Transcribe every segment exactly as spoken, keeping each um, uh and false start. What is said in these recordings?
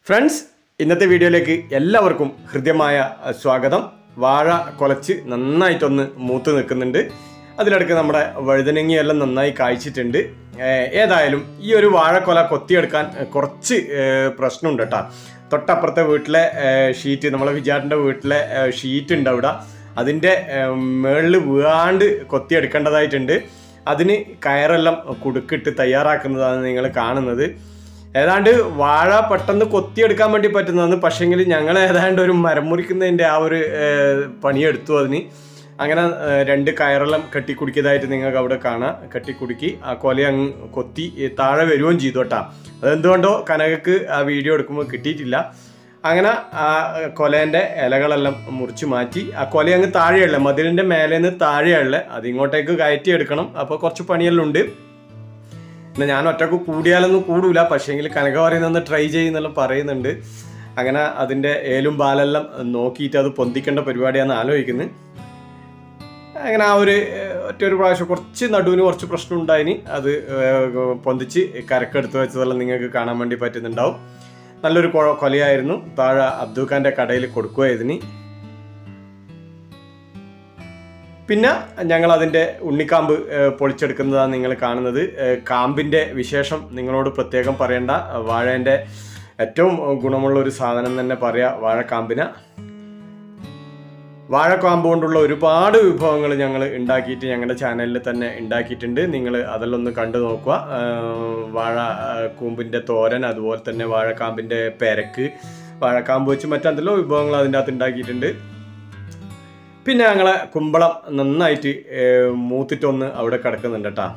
Friends, ഇന്നത്തെ വീഡിയോയിലേക്ക് എല്ലാവർക്കും ഹൃദ്യമായ സ്വാഗതം. വാഴ കുലച്ച് നന്നായിട്ടൊന്ന് മൂത്ത് നിൽക്കുന്നുണ്ട്. അതിലിടയ്ക്ക് നമ്മുടെ വഴുതനങ്ങയെല്ലാം നന്നായി കായ്ച്ചിട്ടുണ്ട്. ഏതായാലും ഈ ഒരു വാഴക്കൊല കൊത്തിയെടുക്കാൻ കുറച്ച് പ്രശ്നമുണ്ട് കേട്ടോ. തൊട്ടപ്പുറത്തെ വീട്ടിലെ ഷീറ്റ്, നമ്മളെ വിജാട്ടിൻ്റെ വീട്ടിലെ ഷീറ്റ് ഉണ്ട് അവിടെ, അതിൻ്റെ മുകളിൽ വീഴാണ്ട് കൊത്തിയെടുക്കേണ്ടതായിട്ടുണ്ട്. അതിന് കയറെല്ലാം കുടുക്കിട്ട് തയ്യാറാക്കുന്നതാണ് നിങ്ങൾ കാണുന്നത്. ഏതാണ്ട് വാഴ പെട്ടെന്ന് കൊത്തിയെടുക്കാൻ വേണ്ടി പറ്റുന്നതാണ്. പക്ഷേങ്കിൽ ഞങ്ങൾ ഏതാണ്ട് ഒരു മരം മുറിക്കുന്നതിൻ്റെ ആ ഒരു പണിയെടുത്തു. അതിന് അങ്ങനെ രണ്ട് കയറെല്ലാം കെട്ടിക്കുടുക്കിയതായിട്ട് നിങ്ങൾക്ക് അവിടെ കാണാം. കെട്ടിക്കുടുക്കി ആ കൊല അങ്ങ് കൊത്തി താഴെ വരുകയും ചെയ്തു കേട്ടോ. അതെന്തുകൊണ്ടോ കനകക്ക് ആ വീഡിയോ എടുക്കുമ്പോൾ കിട്ടിയിട്ടില്ല. അങ്ങനെ ആ കൊലേൻ്റെ ഇലകളെല്ലാം മുറിച്ച് മാറ്റി ആ കൊല അങ്ങ് താഴെയുള്ള മതിലിൻ്റെ മേലേന്ന് താഴെയുള്ള അതിങ്ങോട്ടേക്ക് കയറ്റി എടുക്കണം. അപ്പോൾ കുറച്ച് പണിയെല്ലാം ഉണ്ട്. പിന്നെ ഞാൻ ഒറ്റക്ക് കൂടിയാലൊന്നും കൂടൂല, പക്ഷേങ്കിൽ കനക പറയുന്നൊന്ന് ട്രൈ ചെയ്യുന്നെല്ലാം പറയുന്നുണ്ട്. അങ്ങനെ അതിൻ്റെ ഏലും പാലെല്ലാം നോക്കിയിട്ട് അത് പൊന്തിക്കേണ്ട പരിപാടിയാണെന്ന് ആലോചിക്കുന്നത്. അങ്ങനെ ആ ഒരു ഒറ്റ ഒരു പ്രാവശ്യം കുറച്ച് നടുവിന് കുറച്ച് പ്രശ്നം ഉണ്ടായിന്. അത് പൊന്തിച്ച് കരക്കെടുത്ത് വെച്ചതെല്ലാം നിങ്ങൾക്ക് കാണാൻ വേണ്ടി പറ്റുന്നുണ്ടാവും. നല്ലൊരു കൊലയായിരുന്നു. താഴെ അബ്ദുഖാൻ്റെ കടയിൽ കൊടുക്കുക ഇതിന്. പിന്നെ ഞങ്ങൾ അതിൻ്റെ ഉണ്ണിക്കാമ്പ് പൊളിച്ചെടുക്കുന്നതാണ് നിങ്ങൾ കാണുന്നത്. കാമ്പിൻ്റെ വിശേഷം നിങ്ങളോട് പ്രത്യേകം പറയേണ്ട. വാഴേൻ്റെ ഏറ്റവും ഗുണമുള്ള ഒരു സാധനം തന്നെ പറയാം വാഴക്കാമ്പിനെ. വാഴക്കാമ്പ് കൊണ്ടുള്ള ഒരുപാട് വിഭവങ്ങൾ ഞങ്ങൾ ഉണ്ടാക്കിയിട്ട് ഞങ്ങളുടെ ചാനലിൽ തന്നെ ഉണ്ടാക്കിയിട്ടുണ്ട്. നിങ്ങൾ അതെല്ലാം ഒന്ന് കണ്ടു നോക്കുക. വാഴ കൂമ്പിൻ്റെ തോരൻ, അതുപോലെ തന്നെ വാഴക്കാമ്പിൻ്റെ പെരക്ക്, വാഴക്കാമ്പ് വെച്ച് മറ്റെന്തെല്ലോ വിഭവങ്ങൾ അതിൻ്റെ അകത്ത് ഉണ്ടാക്കിയിട്ടുണ്ട്. പിന്നെ ഞങ്ങളെ കുമ്പളം നന്നായിട്ട് മൂത്തിട്ടൊന്ന് അവിടെ കിടക്കുന്നുണ്ട് കേട്ടോ.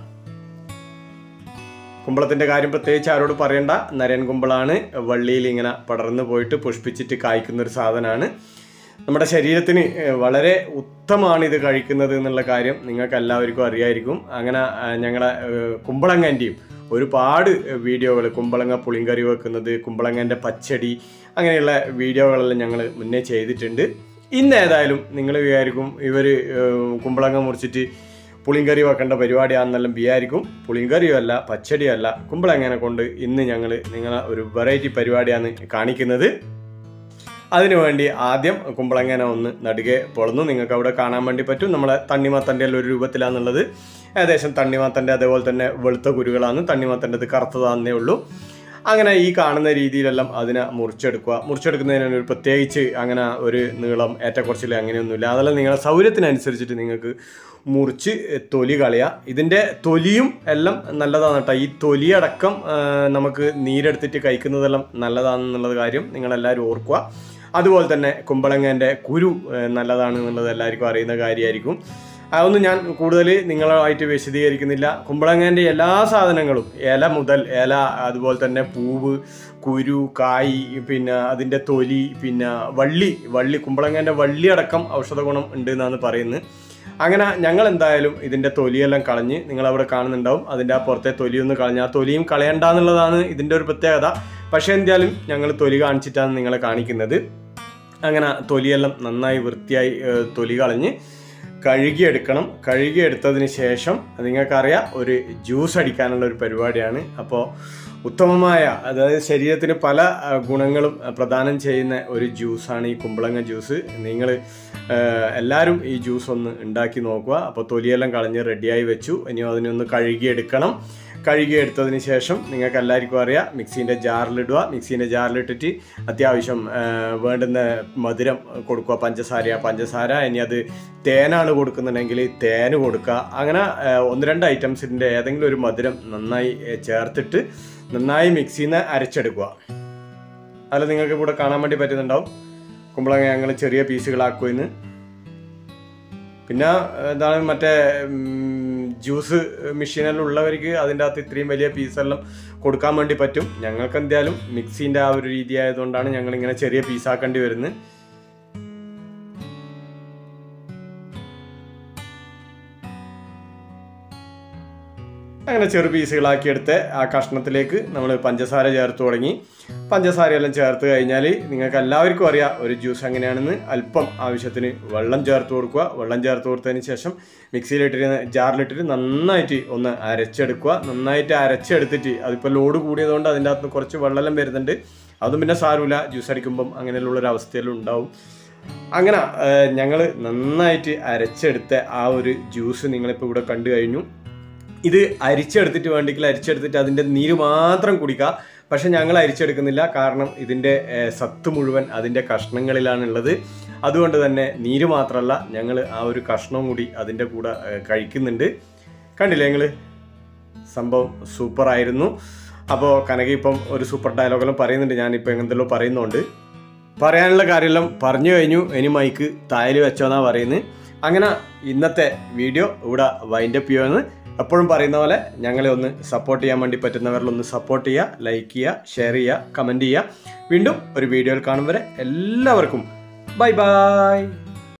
കുമ്പളത്തിൻ്റെ കാര്യം പ്രത്യേകിച്ച് ആരോട് പറയണ്ട. നരയൻ കുമ്പളാണ്. വള്ളിയിൽ ഇങ്ങനെ പടർന്നു പോയിട്ട് പുഷ്പിച്ചിട്ട് കായ്ക്കുന്നൊരു സാധനമാണ്. നമ്മുടെ ശരീരത്തിന് വളരെ ഉത്തമമാണ് ഇത് കഴിക്കുന്നത് എന്നുള്ള കാര്യം നിങ്ങൾക്ക് എല്ലാവർക്കും അറിയായിരിക്കും. അങ്ങനെ ഞങ്ങളെ കുമ്പളങ്ങൻ്റെയും ഒരുപാട് വീഡിയോകൾ, കുമ്പളങ്ങ പുളിങ്കറി വെക്കുന്നത്, കുമ്പളങ്ങൻ്റെ പച്ചടി, അങ്ങനെയുള്ള വീഡിയോകളെല്ലാം ഞങ്ങൾ മുന്നേ ചെയ്തിട്ടുണ്ട്. ഇന്ന് ഏതായാലും നിങ്ങൾ വിചാരിക്കും ഇവർ കുമ്പളങ്ങ മുറിച്ചിട്ട് പുളിങ്കറി വെക്കേണ്ട പരിപാടിയാണെന്നെല്ലാം വിചാരിക്കും. പുളിങ്കറിയോ അല്ല, പച്ചടിയോ അല്ല, കുമ്പളങ്ങനെ കൊണ്ട് ഇന്ന് ഞങ്ങൾ നിങ്ങളെ ഒരു വെറൈറ്റി പരിപാടിയാണ് കാണിക്കുന്നത്. അതിനുവേണ്ടി ആദ്യം കുമ്പളങ്ങനെ ഒന്ന് നടുകെ പൊളന്നു നിങ്ങൾക്ക് അവിടെ കാണാൻ വേണ്ടി പറ്റും. നമ്മളെ തണ്ണിമത്തൻ്റെ ഒരു രൂപത്തിലാണെന്നുള്ളത്. ഏകദേശം തണ്ണിമത്തൻ്റെ അതേപോലെ തന്നെ വെളുത്ത കുരുകളാണ്. തണ്ണിമത്തൻ്റെ അത് കറുത്തതാണെന്നേ ഉള്ളൂ. അങ്ങനെ ഈ കാണുന്ന രീതിയിലെല്ലാം അതിനെ മുറിച്ചെടുക്കുക. മുറിച്ചെടുക്കുന്നതിന് ഒരു പ്രത്യേകിച്ച് അങ്ങനെ ഒരു നീളം ഏറ്റക്കുറച്ചിൽ അങ്ങനെയൊന്നുമില്ല. അതെല്ലാം നിങ്ങളുടെ സൗകര്യത്തിനനുസരിച്ചിട്ട് നിങ്ങൾക്ക് മുറിച്ച് തൊലി കളയുക. ഇതിൻ്റെ തൊലിയും എല്ലാം നല്ലതാണ് കേട്ടോ. ഈ തൊലിയടക്കം നമുക്ക് നീരെടുത്തിട്ട് കഴിക്കുന്നതെല്ലാം നല്ലതാണെന്നുള്ളത് കാര്യം നിങ്ങളെല്ലാവരും ഓർക്കുക. അതുപോലെ തന്നെ കുമ്പളങ്ങേൻ്റെ കുരു നല്ലതാണ് എന്നുള്ളത് എല്ലാവർക്കും അറിയുന്ന കാര്യമായിരിക്കും. അതൊന്നും ഞാൻ കൂടുതൽ നിങ്ങളുമായിട്ട് വിശദീകരിക്കുന്നില്ല. കുമ്പളങ്ങേൻ്റെ എല്ലാ സാധനങ്ങളും, ഇല മുതൽ ഇല, അതുപോലെ തന്നെ പൂവ്, കുരു, കായ്, പിന്നെ അതിൻ്റെ തൊലി, പിന്നെ വള്ളി വള്ളി കുമ്പളങ്ങേൻ്റെ വള്ളി അടക്കം ഔഷധ ഗുണം ഉണ്ട് എന്നാണ് പറയുന്നത്. അങ്ങനെ ഞങ്ങൾ എന്തായാലും ഇതിൻ്റെ തൊലിയെല്ലാം കളഞ്ഞ് നിങ്ങളവിടെ കാണുന്നുണ്ടാവും. അതിൻ്റെ ആ പുറത്തെ തൊലിയൊന്ന് കളഞ്ഞ് ആ തൊലിയും കളയണ്ടെന്നുള്ളതാണ് ഇതിൻ്റെ ഒരു പ്രത്യേകത. പക്ഷേ എന്തായാലും ഞങ്ങൾ തൊലി കാണിച്ചിട്ടാണ് നിങ്ങളെ കാണിക്കുന്നത്. അങ്ങനെ തൊലിയെല്ലാം നന്നായി വൃത്തിയായി തൊലി കളഞ്ഞ് കഴുകിയെടുക്കണം. കഴുകിയെടുത്തതിന് ശേഷം നിങ്ങൾക്കറിയാം ഒരു ജ്യൂസ് അടിക്കാനുള്ള ഒരു പരിപാടിയാണ്. അപ്പോൾ ഉത്തമമായ, അതായത് ശരീരത്തിന് പല ഗുണങ്ങളും പ്രദാനം ചെയ്യുന്ന ഒരു ജ്യൂസാണ് ഈ കുമ്പളങ്ങ ജ്യൂസ്. നിങ്ങൾ എല്ലാവരും ഈ ജ്യൂസ് ഒന്ന് ഉണ്ടാക്കി നോക്കുക. അപ്പോൾ തൊലിയെല്ലാം കളഞ്ഞ് റെഡിയായി വെച്ചു. ഇനി അതിനൊന്ന് കഴുകിയെടുക്കണം. കഴുകിയെടുത്തതിന് ശേഷം നിങ്ങൾക്ക് എല്ലാവർക്കും അറിയാം മിക്സീൻ്റെ ജാറിലിടുക. മിക്സീൻ്റെ ജാറിലിട്ടിട്ട് അത്യാവശ്യം വേണ്ടുന്ന മധുരം കൊടുക്കുക. പഞ്ചസാര പഞ്ചസാര ഇനി അത് തേനാണ് കൊടുക്കുന്നുണ്ടെങ്കിൽ തേന് കൊടുക്കുക. അങ്ങനെ ഒന്ന് രണ്ട് ഐറ്റംസിൻ്റെ ഏതെങ്കിലും ഒരു മധുരം നന്നായി ചേർത്തിട്ട് നന്നായി മിക്സിയിൽ നിന്ന് അരച്ചെടുക്കുക. അതിൽ നിങ്ങൾക്ക് ഇവിടെ കാണാൻ വേണ്ടി പറ്റുന്നുണ്ടാവും. കുമ്പളങ്ങ ഞങ്ങൾ ചെറിയ പീസുകളാക്കുമെന്ന്. പിന്നെ എന്താണ് മറ്റേ ജ്യൂസ് മെഷീനെല്ലാം ഉള്ളവർക്ക് അതിൻ്റെ അകത്ത് ഇത്രയും വലിയ പീസെല്ലാം കൊടുക്കാൻ വേണ്ടി പറ്റും. ഞങ്ങൾക്ക് എന്തായാലും മിക്സീൻ്റെ ആ ഒരു രീതി ആയതുകൊണ്ടാണ് ഞങ്ങളിങ്ങനെ ചെറിയ പീസാക്കേണ്ടി വരുന്നത്. അങ്ങനെ ചെറു പീസുകളാക്കിയെടുത്ത് ആ കഷ്ണത്തിലേക്ക് നമ്മൾ പഞ്ചസാര ചേർത്ത് തുടങ്ങി. പഞ്ചസാരയെല്ലാം ചേർത്ത് കഴിഞ്ഞാൽ നിങ്ങൾക്ക് എല്ലാവർക്കും അറിയാം ഒരു ജ്യൂസ് എങ്ങനെയാണെന്ന്. അല്പം ആവശ്യത്തിന് വെള്ളം ചേർത്ത് കൊടുക്കുക. വെള്ളം ചേർത്ത് കൊടുത്തതിന് ശേഷം മിക്സിയിലിട്ടിട്ട് ജാറിലിട്ടിട്ട് നന്നായിട്ട് ഒന്ന് അരച്ചെടുക്കുക. നന്നായിട്ട് അരച്ചെടുത്തിട്ട് അതിപ്പോൾ ലോഡ് കൂടിയതുകൊണ്ട് അതിൻ്റെ അകത്ത് കുറച്ച് വെള്ളമെല്ലാം വരുന്നുണ്ട്. അതും പിന്നെ സാരമില്ല, ജ്യൂസ് അടിക്കുമ്പം അങ്ങനെയുള്ളൊരു അവസ്ഥയിലും ഉണ്ടാവും. അങ്ങനെ ഞങ്ങൾ നന്നായിട്ട് അരച്ചെടുത്ത ആ ഒരു ജ്യൂസ് നിങ്ങളിപ്പോൾ ഇവിടെ കണ്ടു കഴിഞ്ഞു. ഇത് അരിച്ചെടുത്തിട്ട് വേണ്ടിക്കില്ല, അരിച്ചെടുത്തിട്ട് അതിൻ്റെ നീര് മാത്രം കുടിക്കുക. പക്ഷെ ഞങ്ങൾ അരിച്ചെടുക്കുന്നില്ല, കാരണം ഇതിൻ്റെ സത്ത് മുഴുവൻ അതിൻ്റെ കഷ്ണങ്ങളിലാണുള്ളത്. അതുകൊണ്ട് തന്നെ നീര് മാത്രമല്ല, ഞങ്ങൾ ആ ഒരു കഷ്ണവും കൂടി അതിൻ്റെ കൂടെ കഴിക്കുന്നുണ്ട്. കണ്ടില്ലേ നിങ്ങൾ, സംഭവം സൂപ്പറായിരുന്നു. അപ്പോൾ കനക ഇപ്പം ഒരു സൂപ്പർ ഡയലോഗെല്ലാം പറയുന്നുണ്ട്, ഞാനിപ്പോൾ എന്തെല്ലോ പറയുന്നുണ്ട്. പറയാനുള്ള കാര്യമെല്ലാം പറഞ്ഞു കഴിഞ്ഞു, ഇനി മൈക്ക് തായൽ വെച്ചോന്നാണ് പറയുന്നത്. അങ്ങനെ ഇന്നത്തെ വീഡിയോ ഇവിടെ വൈൻഡപ്പ് ചെയ്യുമെന്ന് എപ്പോഴും പറയുന്ന പോലെ ഞങ്ങളെ ഒന്ന് സപ്പോർട്ട് ചെയ്യാൻ വേണ്ടി പറ്റുന്നവരിലൊന്ന് സപ്പോർട്ട് ചെയ്യുക, ലൈക്ക് ചെയ്യുക, ഷെയർ ചെയ്യുക, കമൻറ്റ് ചെയ്യുക. വീണ്ടും ഒരു വീഡിയോയിൽ കാണും വരെ എല്ലാവർക്കും ബൈ ബൈ.